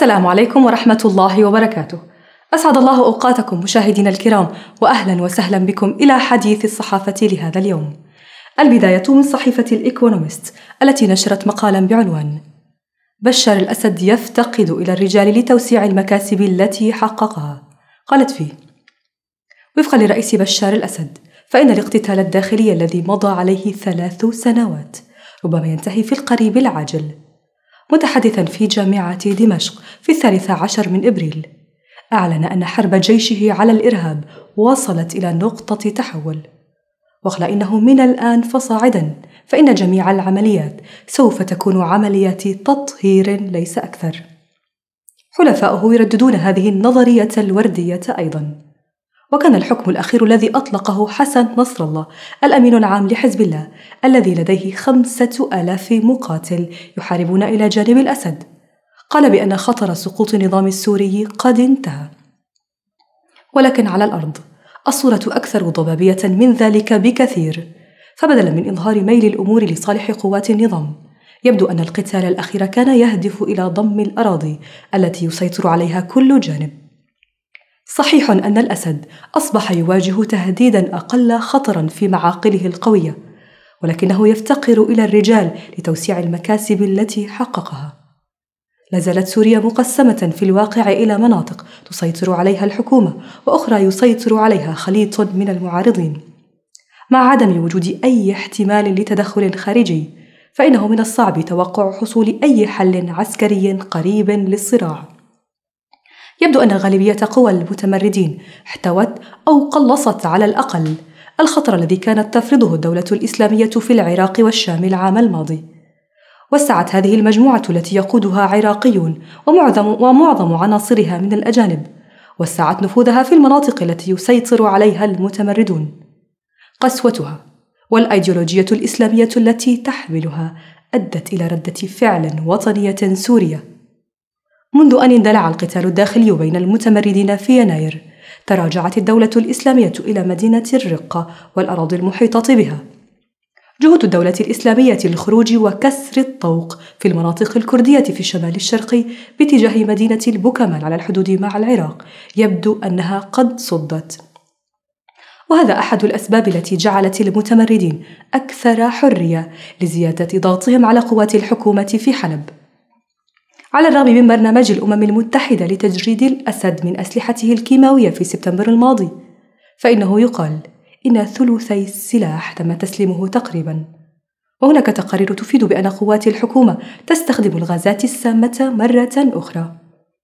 السلام عليكم ورحمة الله وبركاته. أسعد الله أوقاتكم مشاهدينا الكرام، وأهلا وسهلا بكم إلى حديث الصحافة لهذا اليوم. البداية من صحيفة الإيكونومست التي نشرت مقالا بعنوان: بشار الأسد يفتقد إلى الرجال لتوسيع المكاسب التي حققها. قالت فيه: وفقا لرئيس بشار الأسد، فإن الاقتتال الداخلي الذي مضى عليه 3 سنوات ربما ينتهي في القريب العاجل. متحدثا في جامعة دمشق في 13 من إبريل، أعلن أن حرب جيشه على الإرهاب وصلت إلى نقطة تحول، وقال إنه من الآن فصاعدا فإن جميع العمليات سوف تكون عمليات تطهير ليس أكثر. حلفاؤه يرددون هذه النظرية الوردية أيضا. وكان الحكم الأخير الذي أطلقه حسن نصر الله الأمين العام لحزب الله، الذي لديه 5000 مقاتل يحاربون إلى جانب الأسد، قال بأن خطر سقوط النظام السوري قد انتهى. ولكن على الأرض الصورة أكثر ضبابية من ذلك بكثير، فبدلا من إظهار ميل الأمور لصالح قوات النظام، يبدو أن القتال الأخير كان يهدف إلى ضم الأراضي التي يسيطر عليها كل جانب. صحيح أن الأسد أصبح يواجه تهديداً أقل خطراً في معاقله القوية، ولكنه يفتقر إلى الرجال لتوسيع المكاسب التي حققها. لازالت سوريا مقسمة في الواقع إلى مناطق تسيطر عليها الحكومة، وأخرى يسيطر عليها خليط من المعارضين. مع عدم وجود أي احتمال لتدخل خارجي، فإنه من الصعب توقع حصول أي حل عسكري قريب للصراع. يبدو أن غالبية قوى المتمردين احتوت أو قلصت على الأقل الخطر الذي كانت تفرضه الدولة الإسلامية في العراق والشام العام الماضي. وسعت هذه المجموعة التي يقودها عراقيون ومعظم عناصرها من الأجانب، وسعت نفوذها في المناطق التي يسيطر عليها المتمردون. قسوتها والأيديولوجية الإسلامية التي تحملها أدت إلى ردة فعل وطنية سورية. منذ أن اندلع القتال الداخلي بين المتمردين في يناير، تراجعت الدولة الإسلامية إلى مدينة الرقة والأراضي المحيطة بها. جهود الدولة الإسلامية للخروج وكسر الطوق في المناطق الكردية في الشمال الشرقي باتجاه مدينة البوكمان على الحدود مع العراق يبدو أنها قد صدت، وهذا أحد الأسباب التي جعلت المتمردين أكثر حرية لزيادة ضغطهم على قوات الحكومة في حلب. على الرغم من برنامج الأمم المتحدة لتجريد الأسد من أسلحته الكيماوية في سبتمبر الماضي، فإنه يقال إن ثلثي السلاح تم تسليمه تقريباً. وهناك تقارير تفيد بأن قوات الحكومة تستخدم الغازات السامة مرة أخرى.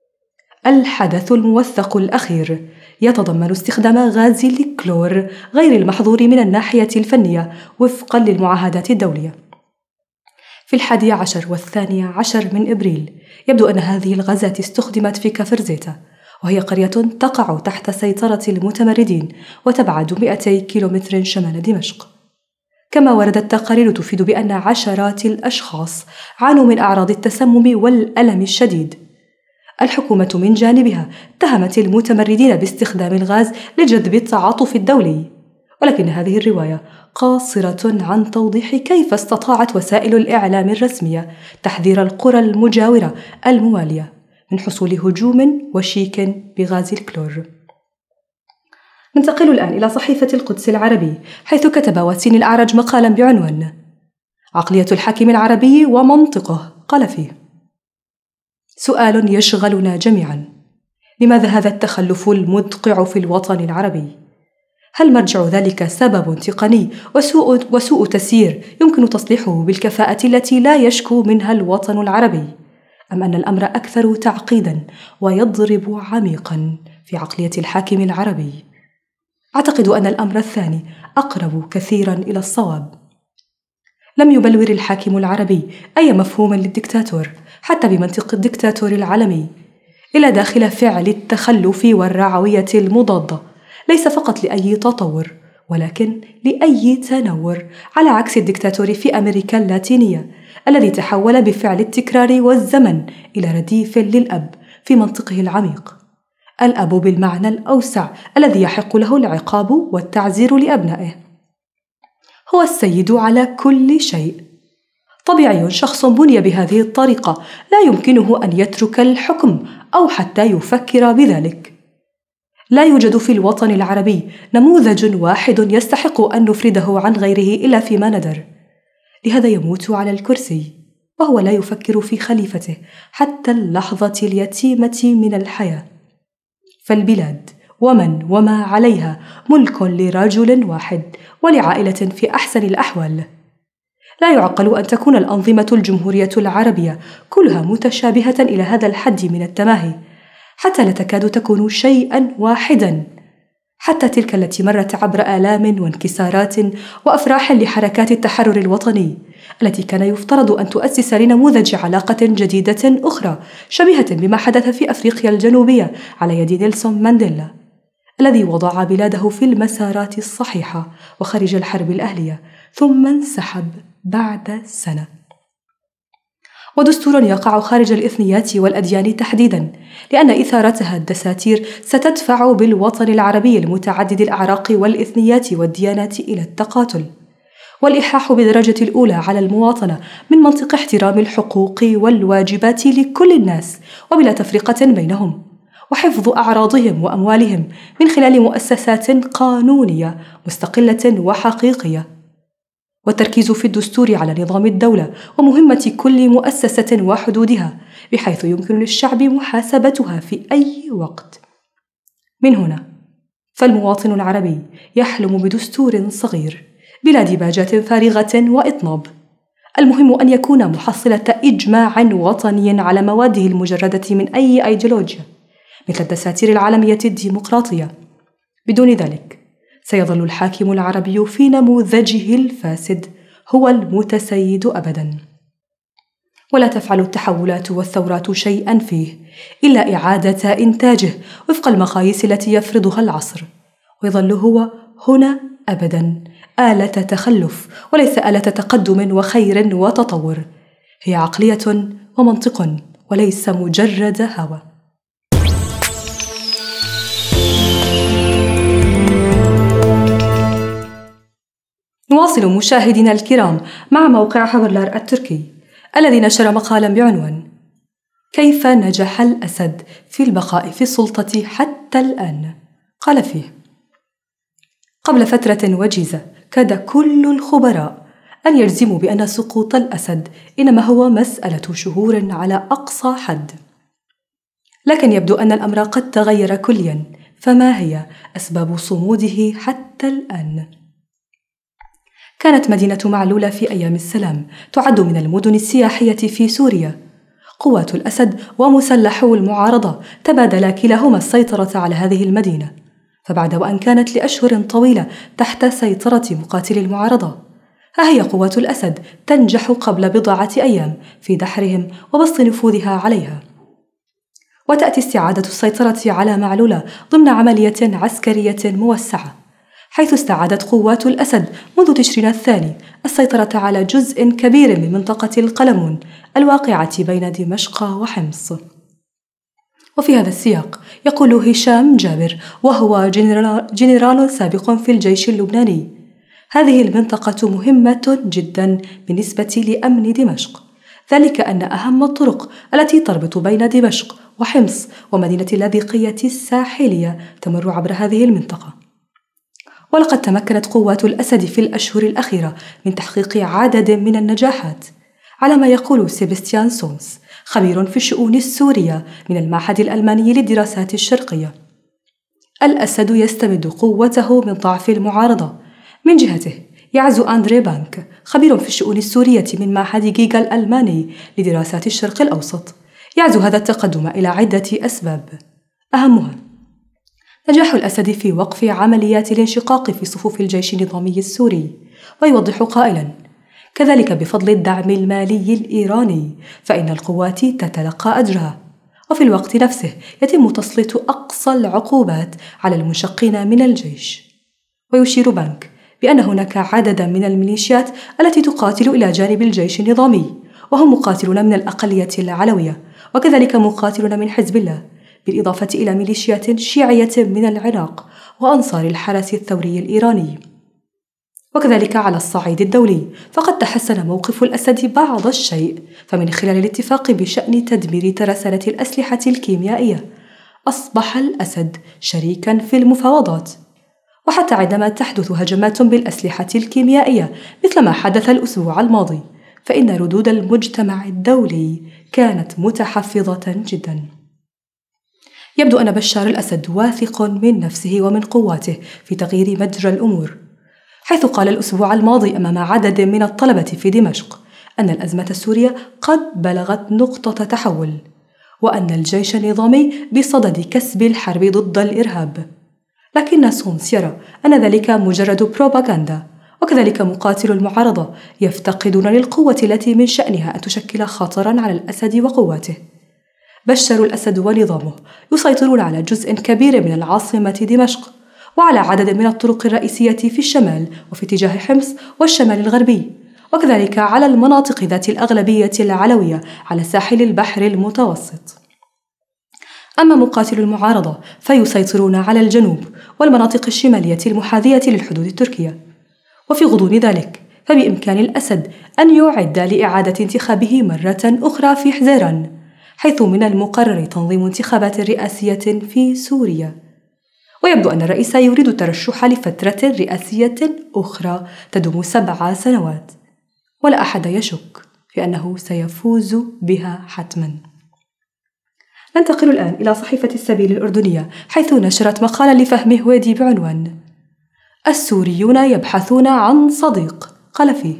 الحدث الموثق الأخير يتضمن استخدام غاز الكلور غير المحظور من الناحية الفنية وفقاً للمعاهدات الدولية. في 11 و12 من إبريل يبدو أن هذه الغازات استخدمت في كفر زيتا، وهي قرية تقع تحت سيطرة المتمردين وتبعد 200 كيلومتر شمال دمشق. كما وردت تقارير تفيد بأن عشرات الأشخاص عانوا من أعراض التسمم والألم الشديد. الحكومة من جانبها اتهمت المتمردين باستخدام الغاز لجذب التعاطف الدولي، ولكن هذه الرواية قاصرة عن توضيح كيف استطاعت وسائل الإعلام الرسمية تحذير القرى المجاورة الموالية من حصول هجوم وشيك بغاز الكلور. ننتقل الآن إلى صحيفة القدس العربي، حيث كتب وسيم الأعرج مقالا بعنوان: عقلية الحاكم العربي ومنطقه. قال فيه: سؤال يشغلنا جميعا، لماذا هذا التخلف المدقع في الوطن العربي؟ هل مرجع ذلك سبب تقني وسوء تسيير يمكن تصليحه بالكفاءة التي لا يشكو منها الوطن العربي، أم أن الأمر أكثر تعقيدا ويضرب عميقا في عقلية الحاكم العربي؟ أعتقد أن الأمر الثاني أقرب كثيرا إلى الصواب. لم يبلور الحاكم العربي أي مفهوم للدكتاتور حتى بمنطق الدكتاتور العالمي إلى داخل فعل التخلف والرعوية المضادة، ليس فقط لأي تطور ولكن لأي تنور، على عكس الدكتاتور في أمريكا اللاتينية الذي تحول بفعل التكرار والزمن إلى رديف للأب في منطقه العميق. الأب بالمعنى الأوسع الذي يحق له العقاب والتعزير لأبنائه، هو السيد على كل شيء. طبيعي شخص بني بهذه الطريقة لا يمكنه أن يترك الحكم أو حتى يفكر بذلك. لا يوجد في الوطن العربي نموذج واحد يستحق أن نفرده عن غيره إلا فيما ندر، لهذا يموت على الكرسي وهو لا يفكر في خليفته حتى اللحظة اليتيمة من الحياة. فالبلاد ومن وما عليها ملك لرجل واحد ولعائلة في أحسن الأحوال. لا يعقل أن تكون الأنظمة الجمهورية العربية كلها متشابهة إلى هذا الحد من التماهي، حتى لا تكاد تكون شيئا واحدا، حتى تلك التي مرت عبر آلام وانكسارات وأفراح لحركات التحرر الوطني، التي كان يفترض أن تؤسس لنموذج علاقة جديدة أخرى شبيهة بما حدث في أفريقيا الجنوبية على يد نيلسون مانديلا، الذي وضع بلاده في المسارات الصحيحة وخرج الحرب الأهلية ثم انسحب بعد سنة. ودستور يقع خارج الإثنيات والأديان تحديداً، لأن إثارتها الدساتير ستدفع بالوطن العربي المتعدد الأعراق والإثنيات والديانات إلى التقاتل، والإلحاح بالدرجة الأولى على المواطنة من منطق احترام الحقوق والواجبات لكل الناس وبلا تفرقة بينهم، وحفظ أعراضهم وأموالهم من خلال مؤسسات قانونية مستقلة وحقيقية، والتركيز في الدستور على نظام الدولة ومهمة كل مؤسسة وحدودها بحيث يمكن للشعب محاسبتها في أي وقت. من هنا فالمواطن العربي يحلم بدستور صغير بلا ديباجات فارغة وإطناب. المهم أن يكون محصلة إجماع وطني على مواده المجردة من أي أيديولوجيا مثل الدساتير العالمية الديمقراطية. بدون ذلك سيظل الحاكم العربي في نموذجه الفاسد هو المتسيد أبداً، ولا تفعل التحولات والثورات شيئاً فيه إلا إعادة إنتاجه وفق المقاييس التي يفرضها العصر، ويظل هو هنا أبداً آلة تخلف وليس آلة تقدم وخير وتطور. هي عقلية ومنطق وليس مجرد هوى. نواصل مشاهدينا الكرام مع موقع حبرلار التركي الذي نشر مقالا بعنوان كيف نجح الأسد في البقاء في السلطة حتى الآن. قال فيه: قبل فترة وجيزة كاد كل الخبراء أن يجزموا بأن سقوط الأسد إنما هو مسألة شهور على أقصى حد، لكن يبدو أن الأمر قد تغير كليا. فما هي أسباب صموده حتى الآن؟ كانت مدينة معلولة في أيام السلام تعد من المدن السياحية في سوريا. قوات الأسد ومسلحو المعارضة تبادلا كلاهما السيطرة على هذه المدينة، فبعد وأن كانت لأشهر طويلة تحت سيطرة مقاتلي المعارضة، ها هي قوات الأسد تنجح قبل بضعة أيام في دحرهم وبسط نفوذها عليها. وتأتي استعادة السيطرة على معلولة ضمن عملية عسكرية موسعة، حيث استعادت قوات الأسد منذ تشرين الثاني السيطرة على جزء كبير من منطقة القلمون الواقعة بين دمشق وحمص. وفي هذا السياق يقول هشام جابر، وهو جنرال سابق في الجيش اللبناني: هذه المنطقة مهمة جدا بالنسبة لأمن دمشق، ذلك أن أهم الطرق التي تربط بين دمشق وحمص ومدينة اللاذقية الساحلية تمر عبر هذه المنطقة. ولقد تمكنت قوات الأسد في الأشهر الأخيرة من تحقيق عدد من النجاحات، على ما يقول سيبستيان سونس، خبير في الشؤون السورية من المعهد الألماني للدراسات الشرقية. الأسد يستمد قوته من ضعف المعارضة. من جهته يعزو أندري بانك، خبير في الشؤون السورية من معهد جيجا الألماني لدراسات الشرق الأوسط، يعزو هذا التقدم إلى عدة أسباب، أهمها نجاح الأسد في وقف عمليات الانشقاق في صفوف الجيش النظامي السوري، ويوضح قائلاً: كذلك بفضل الدعم المالي الإيراني، فإن القوات تتلقى أجرها، وفي الوقت نفسه يتم تسليط أقصى العقوبات على المنشقين من الجيش. ويشير بانك بأن هناك عددا من الميليشيات التي تقاتل إلى جانب الجيش النظامي، وهم مقاتلون من الأقلية العلوية، وكذلك مقاتلون من حزب الله، بالإضافة إلى ميليشيات شيعية من العراق وأنصار الحرس الثوري الإيراني. وكذلك على الصعيد الدولي، فقد تحسن موقف الأسد بعض الشيء، فمن خلال الاتفاق بشأن تدمير ترسانة الأسلحة الكيميائية أصبح الأسد شريكاً في المفاوضات. وحتى عندما تحدث هجمات بالأسلحة الكيميائية مثل ما حدث الأسبوع الماضي، فإن ردود المجتمع الدولي كانت متحفظة جداً. يبدو أن بشار الأسد واثق من نفسه ومن قواته في تغيير مجرى الأمور، حيث قال الأسبوع الماضي أمام عدد من الطلبة في دمشق أن الأزمة السورية قد بلغت نقطة تحول، وأن الجيش النظامي بصدد كسب الحرب ضد الإرهاب. لكن سونس يرى أن ذلك مجرد بروباغندا، وكذلك مقاتلو المعارضة يفتقدون للقوة التي من شأنها أن تشكل خطراً على الأسد وقواته. بشار الأسد ونظامه يسيطرون على جزء كبير من العاصمة دمشق، وعلى عدد من الطرق الرئيسية في الشمال وفي اتجاه حمص والشمال الغربي، وكذلك على المناطق ذات الأغلبية العلوية على ساحل البحر المتوسط. أما مقاتلو المعارضة فيسيطرون على الجنوب والمناطق الشمالية المحاذية للحدود التركية. وفي غضون ذلك فبإمكان الأسد أن يعد لإعادة انتخابه مرة أخرى في حزيران، حيث من المقرر تنظيم انتخابات رئاسية في سوريا. ويبدو أن الرئيس يريد الترشح لفترة رئاسية أخرى تدوم 7 سنوات، ولا أحد يشك في أنه سيفوز بها حتماً. ننتقل الآن إلى صحيفة السبيل الأردنية، حيث نشرت مقالا لفهم هويدي بعنوان السوريون يبحثون عن صديق، قال فيه: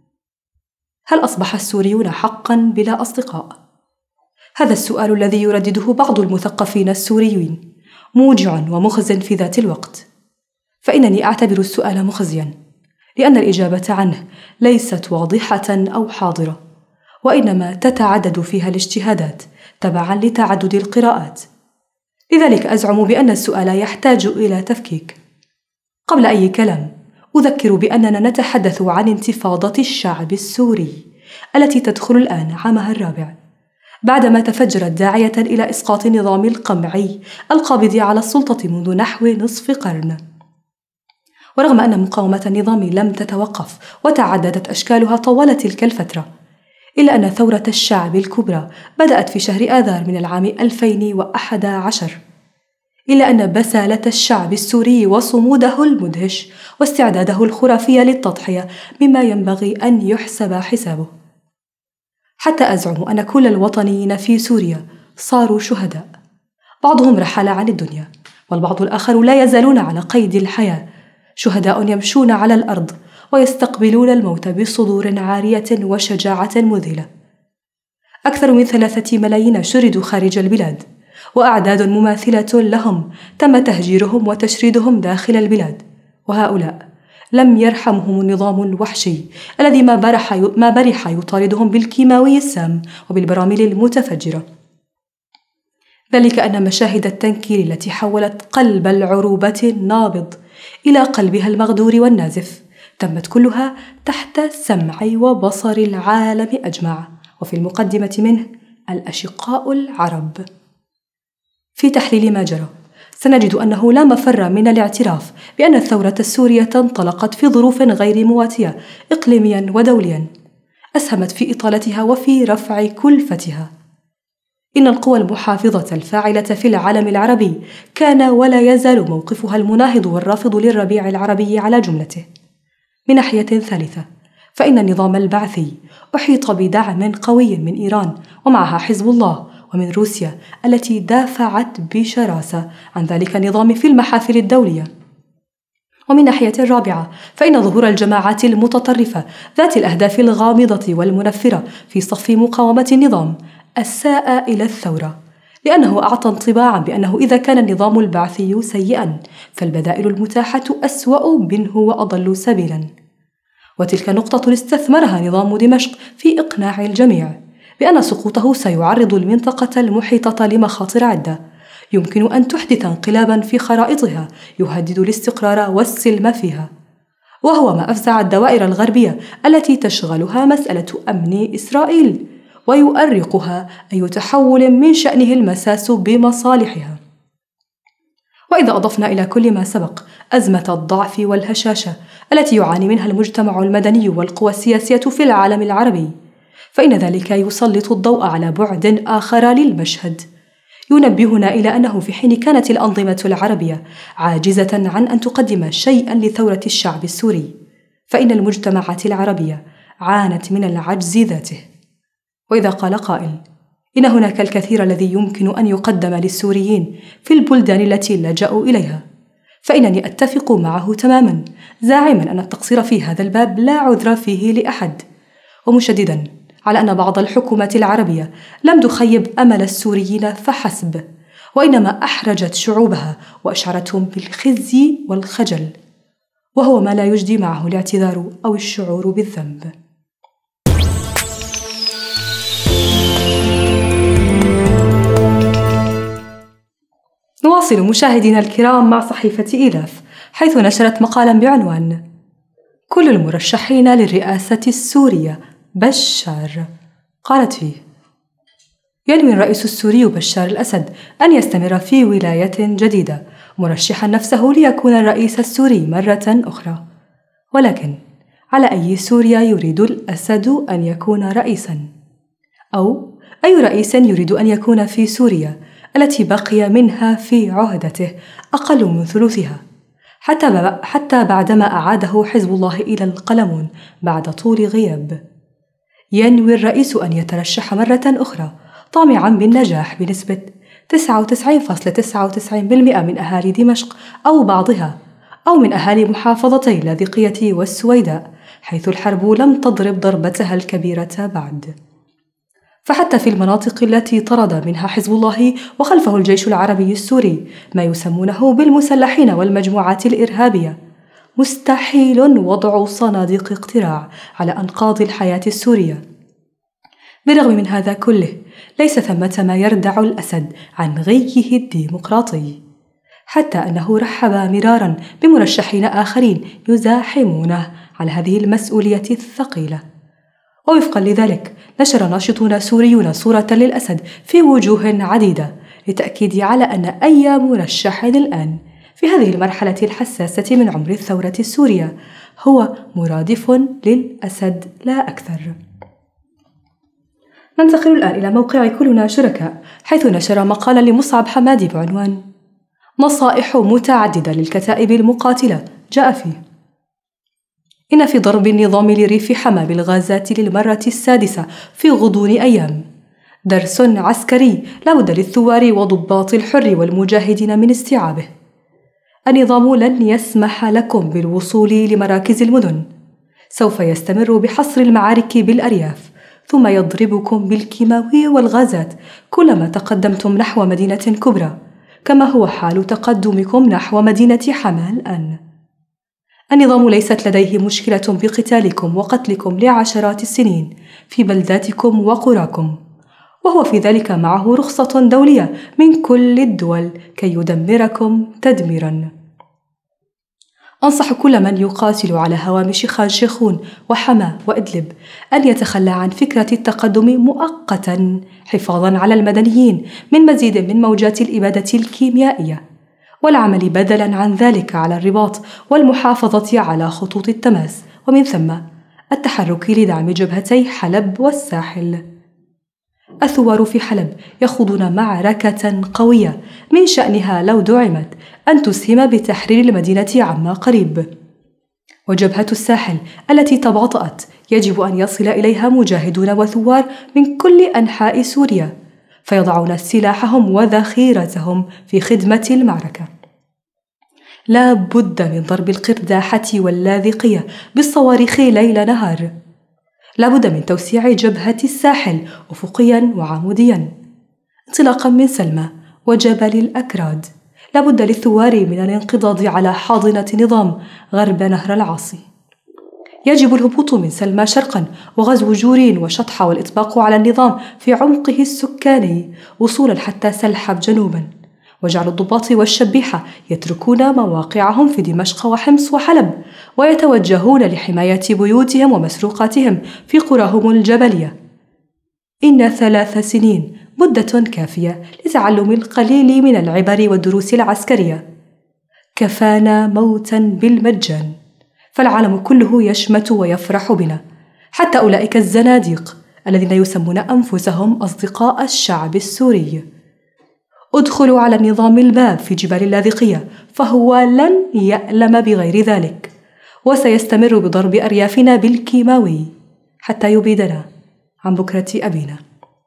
هل أصبح السوريون حقاً بلا أصدقاء؟ هذا السؤال الذي يردده بعض المثقفين السوريين موجع ومخز في ذات الوقت، فإنني أعتبر السؤال مخزياً، لأن الإجابة عنه ليست واضحة أو حاضرة، وإنما تتعدد فيها الاجتهادات تبعاً لتعدد القراءات. لذلك أزعم بأن السؤال يحتاج إلى تفكيك. قبل أي كلام أذكر بأننا نتحدث عن انتفاضة الشعب السوري التي تدخل الآن عامها الرابع، بعدما تفجرت داعية إلى إسقاط النظام القمعي القابض على السلطة منذ نحو نصف قرن. ورغم أن مقاومة النظام لم تتوقف وتعددت أشكالها طوال تلك الفترة، إلا أن ثورة الشعب الكبرى بدأت في شهر آذار من العام 2011، إلا أن بسالة الشعب السوري وصموده المدهش واستعداده الخرافي للتضحية مما ينبغي أن يحسب حسابه. حتى أزعم أن كل الوطنيين في سوريا صاروا شهداء، بعضهم رحل عن الدنيا، والبعض الآخر لا يزالون على قيد الحياة، شهداء يمشون على الأرض ويستقبلون الموت بصدور عارية وشجاعة مذهلة. أكثر من 3 ملايين شردوا خارج البلاد، وأعداد مماثلة لهم تم تهجيرهم وتشريدهم داخل البلاد، وهؤلاء لم يرحمهم النظام الوحشي الذي ما برح يطاردهم بالكيماوي السام وبالبراميل المتفجرة. ذلك أن مشاهد التنكيل التي حولت قلب العروبة النابض إلى قلبها المغدور والنازف تمت كلها تحت سمع وبصر العالم أجمع، وفي المقدمة منه الأشقاء العرب. في تحليل ما جرى سنجد أنه لا مفر من الاعتراف بأن الثورة السورية انطلقت في ظروف غير مواتية إقليميا ودوليا أسهمت في إطالتها وفي رفع كلفتها. إن القوى المحافظة الفاعلة في العالم العربي كان ولا يزال موقفها المناهض والرافض للربيع العربي على جملته. من ناحية ثالثة، فإن النظام البعثي أحيط بدعم قوي من إيران ومعها حزب الله ومن روسيا التي دافعت بشراسة عن ذلك النظام في المحافل الدولية. ومن ناحية رابعة، فإن ظهور الجماعات المتطرفة ذات الأهداف الغامضة والمنفرة في صف مقاومة النظام أساء إلى الثورة، لأنه أعطى انطباعا بأنه إذا كان النظام البعثي سيئا فالبدائل المتاحة أسوأ منه وأضل سبيلا. وتلك نقطة استثمرها نظام دمشق في إقناع الجميع بأن سقوطه سيعرض المنطقة المحيطة لمخاطر عدة يمكن أن تحدث انقلابا في خرائطها يهدد الاستقرار والسلم فيها، وهو ما أفزع الدوائر الغربية التي تشغلها مسألة أمن إسرائيل ويؤرقها أي تحول من شأنه المساس بمصالحها. وإذا أضفنا إلى كل ما سبق أزمة الضعف والهشاشة التي يعاني منها المجتمع المدني والقوى السياسية في العالم العربي، فإن ذلك يسلط الضوء على بعد آخر للمشهد، ينبهنا إلى أنه في حين كانت الأنظمة العربية عاجزة عن أن تقدم شيئا لثورة الشعب السوري، فإن المجتمعات العربية عانت من العجز ذاته. وإذا قال قائل إن هناك الكثير الذي يمكن أن يقدم للسوريين في البلدان التي لجأوا إليها، فإنني أتفق معه تماما، زاعما أن التقصير في هذا الباب لا عذر فيه لأحد، ومشددا على أن بعض الحكومات العربية لم تخيب أمل السوريين فحسب، وإنما أحرجت شعوبها وأشعرتهم بالخزي والخجل، وهو ما لا يجدي معه الاعتذار أو الشعور بالذنب. نواصل مشاهدينا الكرام مع صحيفة إيلاف، حيث نشرت مقالا بعنوان كل المرشحين للرئاسة السورية بشار. قالت فيه: ينوي الرئيس السوري بشار الأسد أن يستمر في ولاية جديدة مرشحا نفسه ليكون الرئيس السوري مرة أخرى، ولكن على أي سوريا يريد الأسد أن يكون رئيسا؟ أو أي رئيس يريد أن يكون في سوريا التي بقي منها في عهدته أقل من ثلثها، حتى بعدما أعاده حزب الله إلى القلمون بعد طول غياب؟ ينوي الرئيس أن يترشح مرة أخرى طامعا بالنجاح بنسبة 99.99% من أهالي دمشق أو بعضها، أو من أهالي محافظتي اللاذقية والسويداء، حيث الحرب لم تضرب ضربتها الكبيرة بعد. فحتى في المناطق التي طرد منها حزب الله وخلفه الجيش العربي السوري ما يسمونه بالمسلحين والمجموعات الإرهابية، مستحيل وضع صناديق اقتراع على أنقاض الحياة السورية. بالرغم من هذا كله، ليس ثمة ما يردع الأسد عن غيه الديمقراطي، حتى أنه رحب مرارا بمرشحين آخرين يزاحمونه على هذه المسؤولية الثقيلة. ووفقا لذلك نشر ناشطون سوريون صورة للأسد في وجوه عديدة للتأكيد على أن أي مرشح الآن في هذه المرحلة الحساسة من عمر الثورة السورية هو مرادف للأسد لا أكثر. ننتقل الآن إلى موقع كلنا شركاء، حيث نشر مقالا لمصعب حمادي بعنوان نصائح متعددة للكتائب المقاتلة جاء فيه: إن في ضرب النظام لريف حما بالغازات للمرة السادسة في غضون أيام درس عسكري لا بد للثوار وضباط الحر والمجاهدين من استيعابه. النظام لن يسمح لكم بالوصول لمراكز المدن، سوف يستمر بحصر المعارك بالأرياف، ثم يضربكم بالكيماوي والغازات كلما تقدمتم نحو مدينة كبرى، كما هو حال تقدمكم نحو مدينة حما الآن. النظام ليست لديه مشكلة بقتالكم وقتلكم لعشرات السنين في بلداتكم وقراكم، وهو في ذلك معه رخصة دولية من كل الدول كي يدمركم تدميرا. أنصح كل من يقاتل على هوامش خان شيخون وحما وإدلب أن يتخلى عن فكرة التقدم مؤقتا حفاظا على المدنيين من مزيد من موجات الإبادة الكيميائية، والعمل بدلا عن ذلك على الرباط والمحافظة على خطوط التماس، ومن ثم التحرك لدعم جبهتي حلب والساحل. الثوار في حلب يخوضون معركة قوية من شأنها لو دعمت أن تسهم بتحرير المدينة عما قريب، وجبهة الساحل التي تباطأت يجب أن يصل إليها مجاهدون وثوار من كل أنحاء سوريا، فيضعون سلاحهم وذخيرتهم في خدمة المعركة. لا بد من ضرب القرداحة واللاذقية بالصواريخ ليل نهار. لا بد من توسيع جبهة الساحل أفقيا وعموديا انطلاقا من سلمى وجبل الأكراد. لا بد للثوار من الانقضاض على حاضنة نظام غرب نهر العاصي. يجب الهبوط من سلمى شرقا وغزو جورين وشطحة والإطباق على النظام في عمقه السكاني وصولا حتى سلحب جنوبا، وجعل الضباط والشبيحة يتركون مواقعهم في دمشق وحمص وحلب ويتوجهون لحماية بيوتهم ومسروقاتهم في قراهم الجبلية. إن 3 سنين مدة كافية لتعلم القليل من العبر والدروس العسكرية، كفانا موتا بالمجان، فالعالم كله يشمت ويفرح بنا، حتى أولئك الزناديق الذين يسمون أنفسهم أصدقاء الشعب السوري. ادخلوا على النظام الباب في جبال اللاذقية، فهو لن يألم بغير ذلك، وسيستمر بضرب أريافنا بالكيماوي حتى يبيدنا عن بكرة أبينا.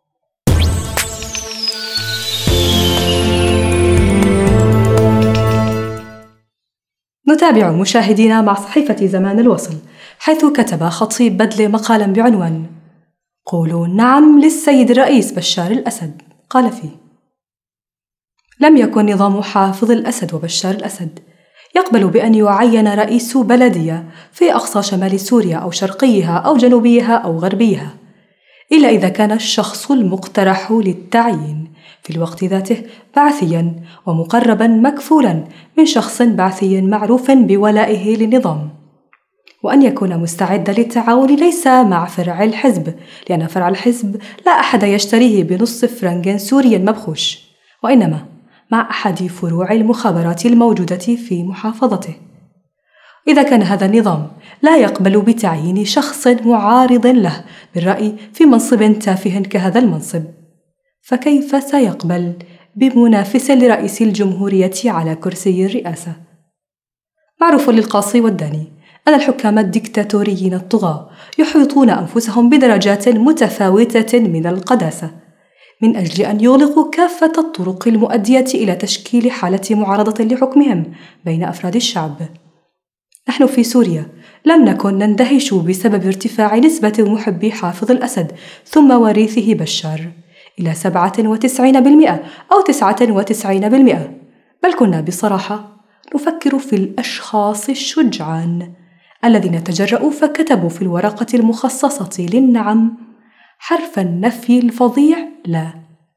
نتابع مشاهدينا مع صحيفة زمان الوصل، حيث كتب خطيب بدلة مقالا بعنوان قولوا نعم للسيد الرئيس بشار الأسد. قال فيه: لم يكن نظام حافظ الأسد وبشار الأسد يقبل بأن يعين رئيس بلدية في أقصى شمال سوريا أو شرقيها أو جنوبيها أو غربيها، إلا إذا كان الشخص المقترح للتعيين في الوقت ذاته بعثياً ومقرباً مكفولاً من شخص بعثي معروف بولائه للنظام، وأن يكون مستعداً للتعاون ليس مع فرع الحزب، لأن فرع الحزب لا أحد يشتريه بنص فرنك سوري مبخوش، وإنما مع أحد فروع المخابرات الموجودة في محافظته. إذا كان هذا النظام لا يقبل بتعيين شخص معارض له بالرأي في منصب تافه كهذا المنصب، فكيف سيقبل بمنافس لرئيس الجمهورية على كرسي الرئاسة؟ معروف للقاصي والداني أن الحكام الديكتاتوريين الطغاة يحيطون أنفسهم بدرجات متفاوتة من القداسة من أجل أن يغلقوا كافة الطرق المؤدية إلى تشكيل حالة معارضة لحكمهم بين أفراد الشعب. نحن في سوريا لم نكن نندهش بسبب ارتفاع نسبة محبي حافظ الأسد ثم وريثه بشار إلى 97% أو 99%، بل كنا بصراحة نفكر في الأشخاص الشجعان الذين تجرؤوا فكتبوا في الورقة المخصصة للنعم حرف النفي الفظيع لا.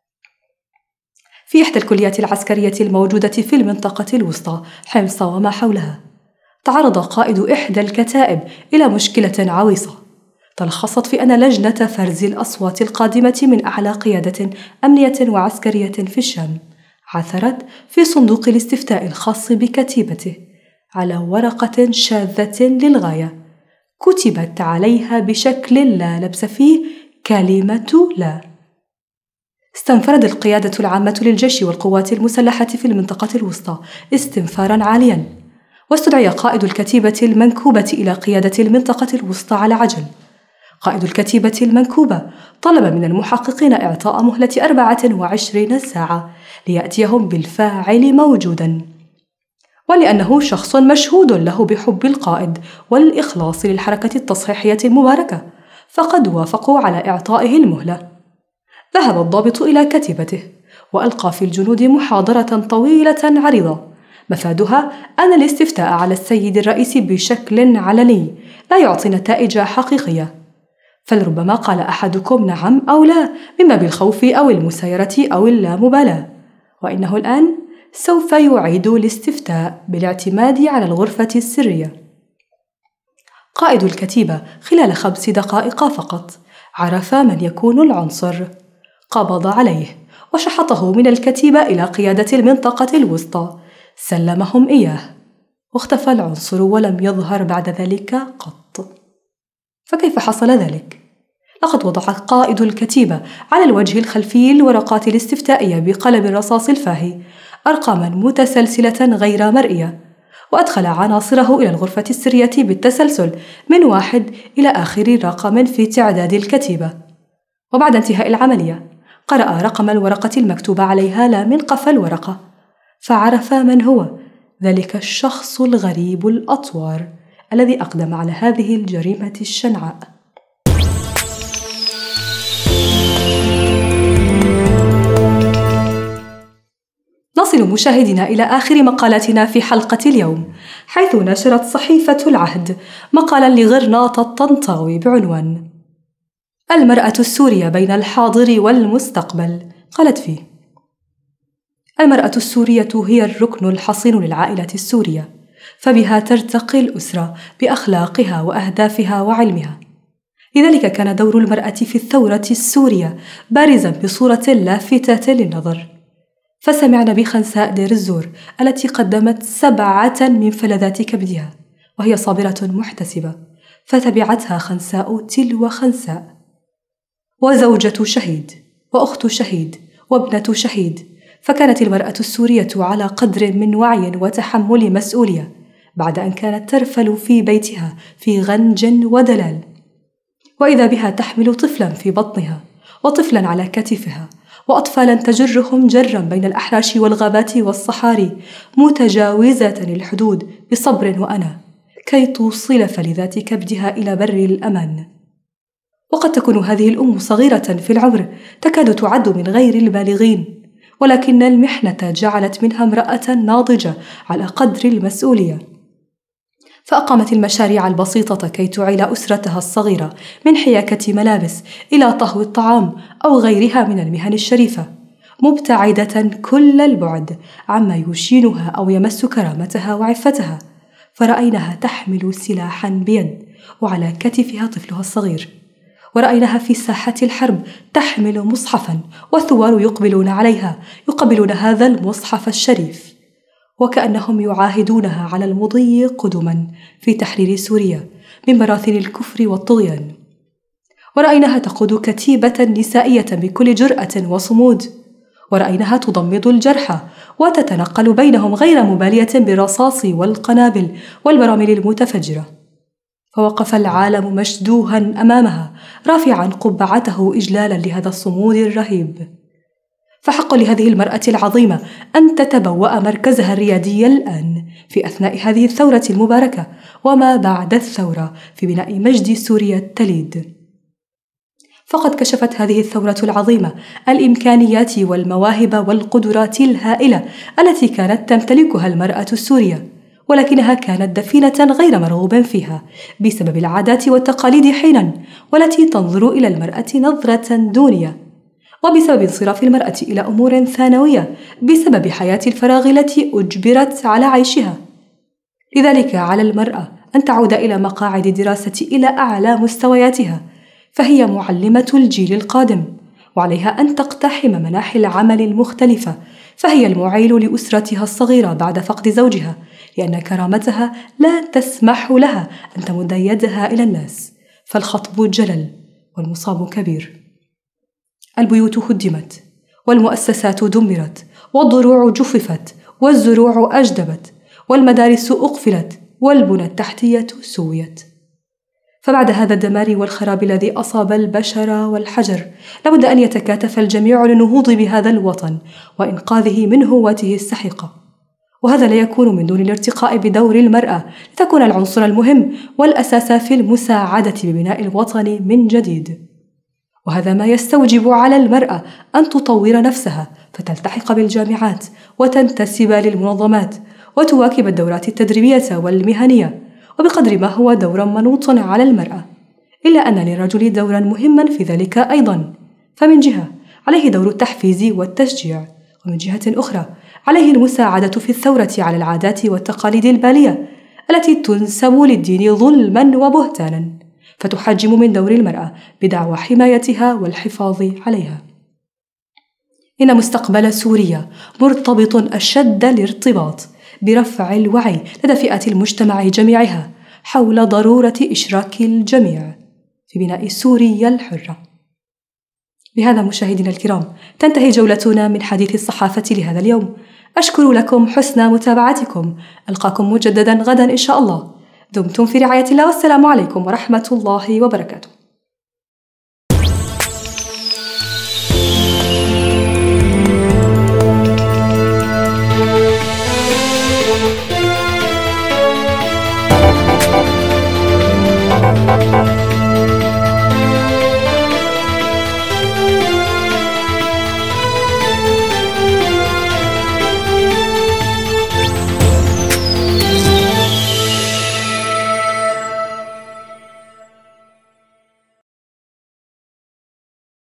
في إحدى الكليات العسكرية الموجودة في المنطقة الوسطى حمص وما حولها، تعرض قائد إحدى الكتائب إلى مشكلة عويصة تلخصت في أن لجنة فرز الأصوات القادمة من أعلى قيادة أمنية وعسكرية في الشام عثرت في صندوق الاستفتاء الخاص بكتيبته على ورقة شاذة للغاية كتبت عليها بشكل لا لبس فيه كلمة لا. استنفرت القيادة العامة للجيش والقوات المسلحة في المنطقة الوسطى استنفاراً عالياً، واستدعي قائد الكتيبة المنكوبة إلى قيادة المنطقة الوسطى على عجل. قائد الكتيبة المنكوبة طلب من المحققين إعطاء مهلة 24 ساعة ليأتيهم بالفاعل موجوداً، ولأنه شخص مشهود له بحب القائد والإخلاص للحركة التصحيحية المباركة فقد وافقوا على إعطائه المهلة. ذهب الضابط إلى كتيبته وألقى في الجنود محاضرة طويلة عريضة مفادها أن الاستفتاء على السيد الرئيس بشكل علني لا يعطي نتائج حقيقية، فلربما قال أحدكم نعم أو لا من باب الخوف أو المسايرة أو اللامبالاة، وإنه الآن سوف يعيد الاستفتاء بالاعتماد على الغرفة السرية. قائد الكتيبة خلال 5 دقائق فقط عرف من يكون العنصر، قبض عليه وشحطه من الكتيبة إلى قيادة المنطقة الوسطى، سلمهم إياه واختفى العنصر ولم يظهر بعد ذلك قط. فكيف حصل ذلك؟ لقد وضع قائد الكتيبة على الوجه الخلفي الورقات الاستفتائية بقلم الرصاص الفاهي أرقاماً متسلسلة غير مرئية، وأدخل عناصره إلى الغرفة السرية بالتسلسل من 1 إلى آخر رقم في تعداد الكتيبة. وبعد انتهاء العملية قرأ رقم الورقة المكتوب عليها لا من قفا الورقة، فعرف من هو ذلك الشخص الغريب الأطوار الذي أقدم على هذه الجريمة الشنعاء. نصل مشاهدينا إلى آخر مقالاتنا في حلقة اليوم، حيث نشرت صحيفة العهد مقالا لغرناط الطنطاوي بعنوان المرأة السورية بين الحاضر والمستقبل. قالت فيه: المرأة السورية هي الركن الحصين للعائلة السورية، فبها ترتقي الأسرة بأخلاقها وأهدافها وعلمها. لذلك كان دور المرأة في الثورة السورية بارزا بصورة لافتة للنظر، فسمعنا بخنساء دير الزور التي قدمت 7 من فلذات كبدها وهي صابرة محتسبة، فتبعتها خنساء تلو خنساء، وزوجة شهيد وأخت شهيد وابنة شهيد. فكانت المرأة السورية على قدر من وعي وتحمل مسؤولية بعد أن كانت ترفل في بيتها في غنج ودلال، وإذا بها تحمل طفلا في بطنها وطفلا على كتفها وأطفالا تجرهم جرا بين الأحراش والغابات والصحاري، متجاوزة الحدود بصبر وأنا كي توصل فلذات كبدها إلى بر الأمان. وقد تكون هذه الأم صغيرة في العمر تكاد تعد من غير البالغين، ولكن المحنة جعلت منها امرأة ناضجة على قدر المسؤولية، فأقامت المشاريع البسيطة كي تعيل أسرتها الصغيرة من حياكة ملابس إلى طهو الطعام أو غيرها من المهن الشريفة، مبتعدة كل البعد عما يشينها أو يمس كرامتها وعفتها. فرأيناها تحمل سلاحا بيد وعلى كتفها طفلها الصغير، ورأيناها في ساحة الحرب تحمل مصحفا والثوار يقبلون عليها يقبلون هذا المصحف الشريف، وكأنهم يعاهدونها على المضي قدما في تحرير سوريا من براثن الكفر والطغيان. ورأيناها تقود كتيبة نسائية بكل جرأة وصمود، ورأيناها تضمد الجرحى وتتنقل بينهم غير مبالية بالرصاص والقنابل والبراميل المتفجرة. فوقف العالم مشدوها أمامها رافعا قبعته إجلالا لهذا الصمود الرهيب. فحق لهذه المرأة العظيمة أن تتبوأ مركزها الريادي الآن في أثناء هذه الثورة المباركة وما بعد الثورة في بناء مجد سوريا التليد. فقد كشفت هذه الثورة العظيمة الإمكانيات والمواهب والقدرات الهائلة التي كانت تمتلكها المرأة السورية، ولكنها كانت دفينة غير مرغوب فيها بسبب العادات والتقاليد حينا، والتي تنظر إلى المرأة نظرة دونية، وبسبب انصراف المرأة إلى أمور ثانوية بسبب حياة الفراغ التي أجبرت على عيشها. لذلك على المرأة أن تعود إلى مقاعد الدراسة إلى أعلى مستوياتها، فهي معلمة الجيل القادم، وعليها أن تقتحم مناحي العمل المختلفة، فهي المعيل لأسرتها الصغيرة بعد فقد زوجها، لأن كرامتها لا تسمح لها أن تمد يدها إلى الناس، فالخطب جلل والمصاب كبير. البيوت هدمت والمؤسسات دمرت والضروع جففت والزروع أجدبت والمدارس أقفلت والبنى التحتية سويت. فبعد هذا الدمار والخراب الذي أصاب البشر والحجر لابد أن يتكاتف الجميع للنهوض بهذا الوطن وإنقاذه من هواته السحيقة، وهذا لا يكون من دون الارتقاء بدور المرأة لتكون العنصر المهم والأساس في المساعدة ببناء الوطن من جديد. وهذا ما يستوجب على المرأة أن تطور نفسها فتلتحق بالجامعات وتنتسب للمنظمات وتواكب الدورات التدريبية والمهنية، وبقدر ما هو دور منوط على المرأة، إلا أن للرجل دورا مهما في ذلك أيضا. فمن جهة عليه دور التحفيز والتشجيع، ومن جهة أخرى عليه المساعدة في الثورة على العادات والتقاليد البالية التي تنسب للدين ظلما وبهتانا، فتحجم من دور المرأة بدعوى حمايتها والحفاظ عليها. إن مستقبل سوريا مرتبط أشد الارتباط برفع الوعي لدى فئات المجتمع جميعها حول ضرورة إشراك الجميع في بناء سوريا الحرة. بهذا مشاهدينا الكرام تنتهي جولتنا من حديث الصحافة لهذا اليوم. أشكر لكم حسن متابعتكم، ألقاكم مجددا غدا إن شاء الله. دمتم في رعاية الله، والسلام عليكم ورحمة الله وبركاته.